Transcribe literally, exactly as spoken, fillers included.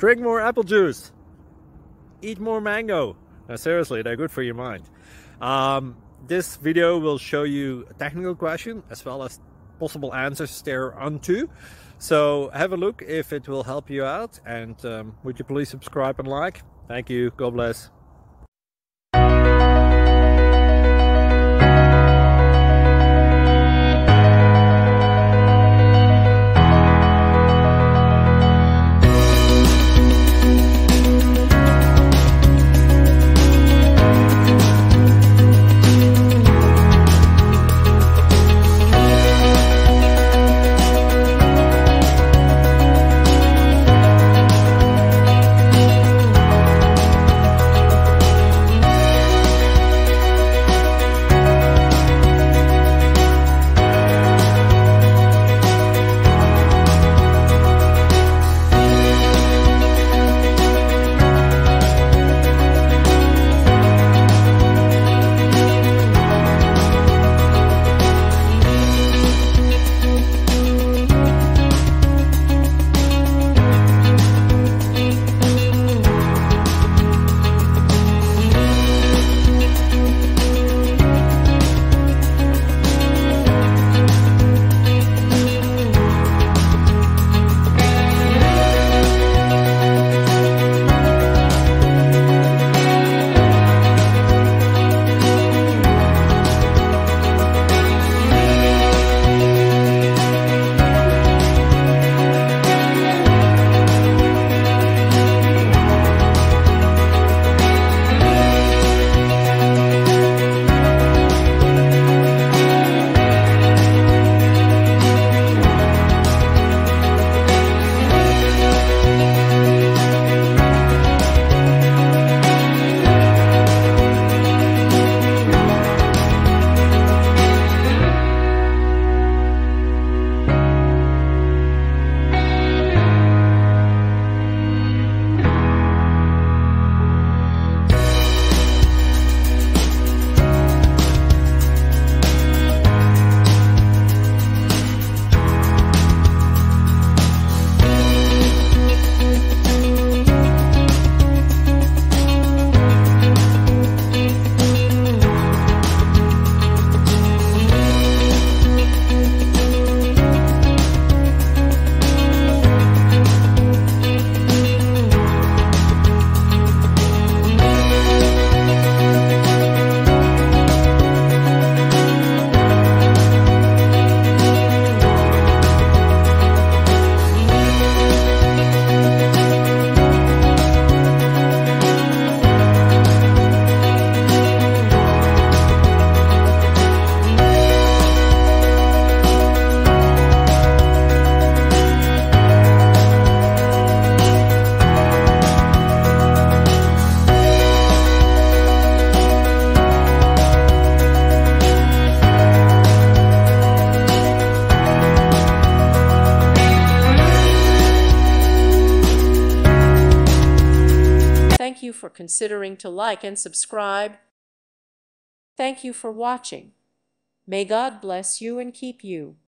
drink more apple juice, eat more mango. Now seriously, they're good for your mind. Um, this video will show you a technical question as well as possible answers thereunto. So have a look if it will help you out, and um, would you please subscribe and like? Thank you. God bless. Thank you for considering to like and subscribe. Thank you for watching. May God bless you and keep you.